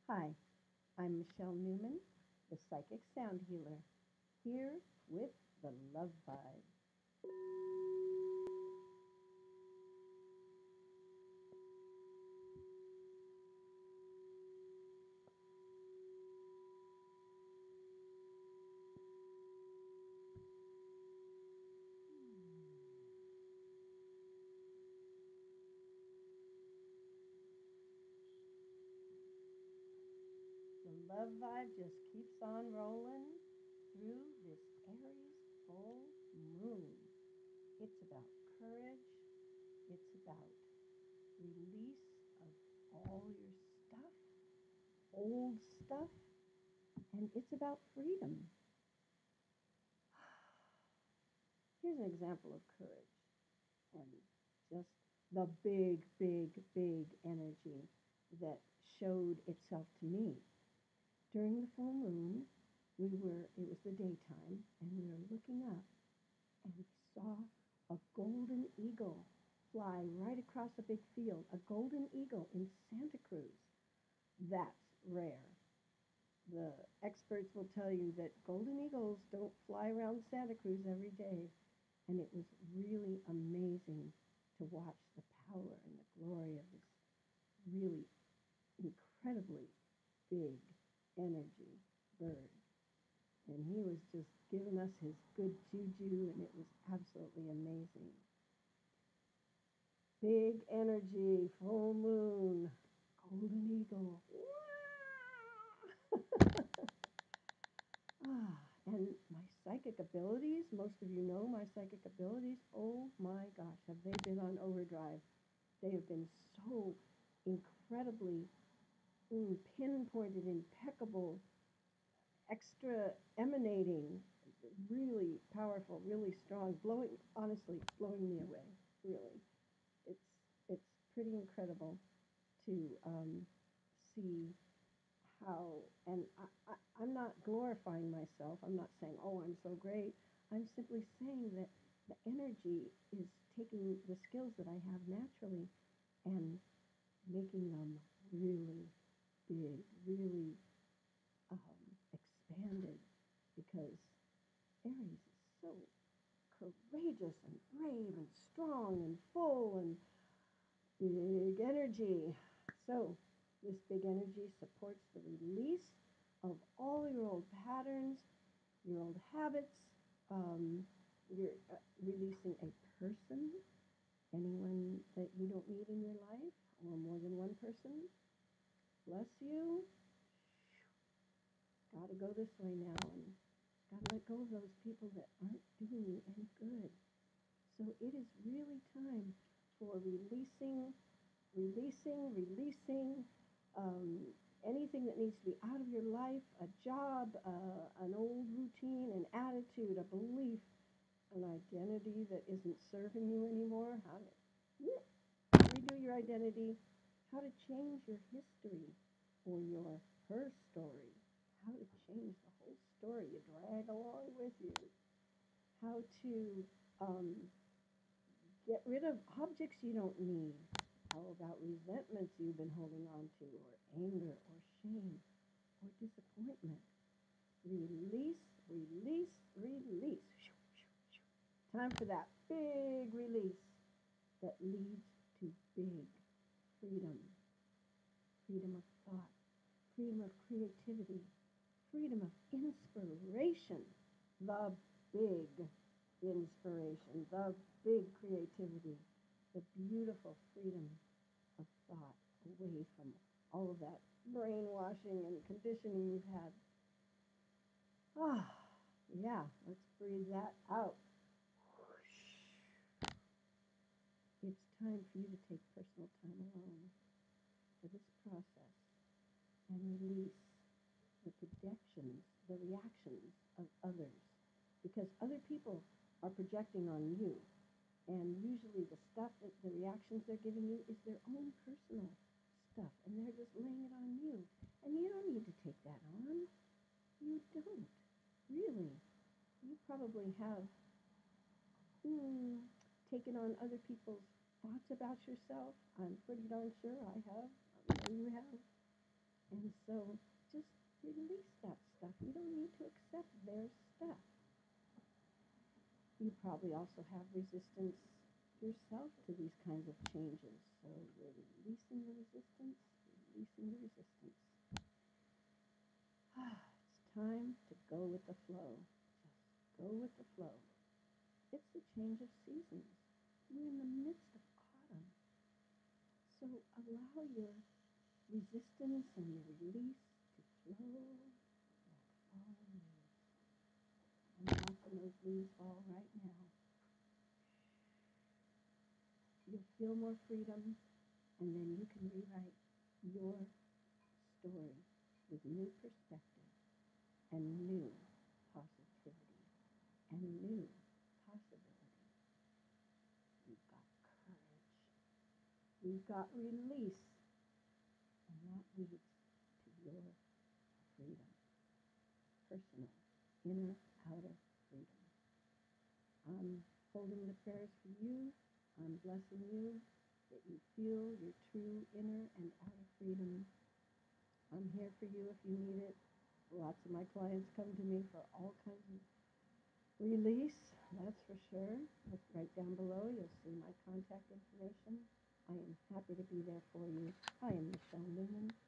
Hi, I'm Michele Newman, the Psychic Sound Healer, here with the Love Vibe. The Love Vibe just keeps on rolling through this Aries full moon. It's about courage, it's about release of all your stuff, old stuff, and it's about freedom. Here's an example of courage and just the big energy that showed itself to me. During the full moon, it was the daytime, and we were looking up, and we saw a golden eagle fly right across a big field, a golden eagle in Santa Cruz. That's rare. The experts will tell you that golden eagles don't fly around Santa Cruz every day. And it was really amazing to watch the power and the glory of this really incredibly big energy bird. And he was just giving us his good juju, and it was absolutely amazing. Big energy, full moon, golden eagle. And my psychic abilities, most of you know my psychic abilities. Oh my gosh, have they been on overdrive? They have been so incredibly pinpointed, impeccable, extra emanating, really powerful, really strong, honestly, blowing me away. Really, it's it's pretty incredible to see how, and I'm not glorifying myself. I'm not saying, oh, I'm so great. I'm simply saying that the energy is taking the skills that I have naturally and making them really big, really expanded, because Aries is so courageous and brave and strong and full and big energy. So this big energy supports the release of all your old patterns, your old habits. You're releasing a person, anyone that you don't need in your life, or more than one person. Bless you. Got to go this way now, and got to let go of those people that aren't doing you any good. So it is really time for releasing um, anything that needs to be out of your life, a job, an old routine, an attitude, a belief, an identity that isn't serving you anymore. How to redo your identity, how to change your history or your her story, how to change the whole story you drag along with you, how to um, get rid of objects you don't need. How about resentments you've been holding on to, or anger, or shame, or disappointment? Release, release. Time for that big release that leads to big freedom. Freedom of thought, freedom of creativity, freedom of inspiration, the big inspiration, the big creativity, the beautiful freedom of thought away from all of that brainwashing and conditioning you've had. Ah, yeah, let's breathe that out. It's time for you to take personal time alone for this process and release the projections, the reactions of others, because other people are projecting on you. And usually the stuff that the reactions they're giving you is their own personal stuff, and they're just laying it on you. And you don't need to take that on. You don't. Really. You probably have taken on other people's thoughts about yourself. I'm pretty darn sure I have. I know you have. And so just release that stuff. You don't need to accept their stuff. You probably also have resistance yourself to these kinds of changes. So you're releasing the resistance, releasing the resistance. It's time to go with the flow. Just go with the flow. It's the change of seasons. We're in the midst of autumn. So allow your resistance and your release to flow like falling leaves. I'm watching those leaves fall right now. You'll feel more freedom, and then you can rewrite your story with new perspective and new positivity and new possibility. You've got courage. You've got release, and that leads to your freedom. Personal, inner, outer freedom. I'm holding the prayers for you. I'm blessing you that you feel your true inner and outer freedom. I'm here for you if you need it. Lots of my clients come to me for all kinds of release, that's for sure. Look right down below. You'll see my contact information. I am happy to be there for you. I am Michele Newman.